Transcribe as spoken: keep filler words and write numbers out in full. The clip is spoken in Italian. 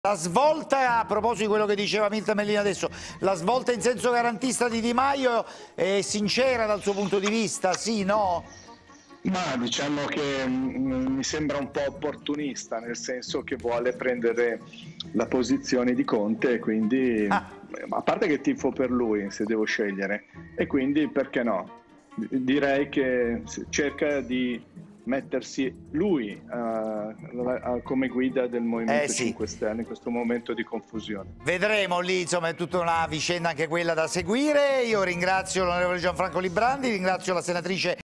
La svolta, a proposito di quello che diceva Mirta Merlini adesso, la svolta in senso garantista di Di Maio è sincera dal suo punto di vista, sì, no? Ma diciamo che mh, mi sembra un po' opportunista, nel senso che vuole prendere la posizione di Conte, e quindi, Ah. a parte che tifo per lui se devo scegliere, e quindi perché no? Direi che cerca di mettersi lui uh, uh, come guida del Movimento Eh sì. cinque Stelle in questo momento di confusione. Vedremo lì, insomma, è tutta una vicenda anche quella da seguire. Io ringrazio l'onorevole Gianfranco Librandi, ringrazio la senatrice